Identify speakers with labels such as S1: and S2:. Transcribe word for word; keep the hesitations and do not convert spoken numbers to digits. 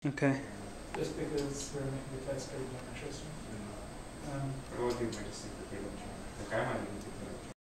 S1: Okay.
S2: Just because we're making the test very interesting. Um,
S3: What do you want to see the table? Like I might even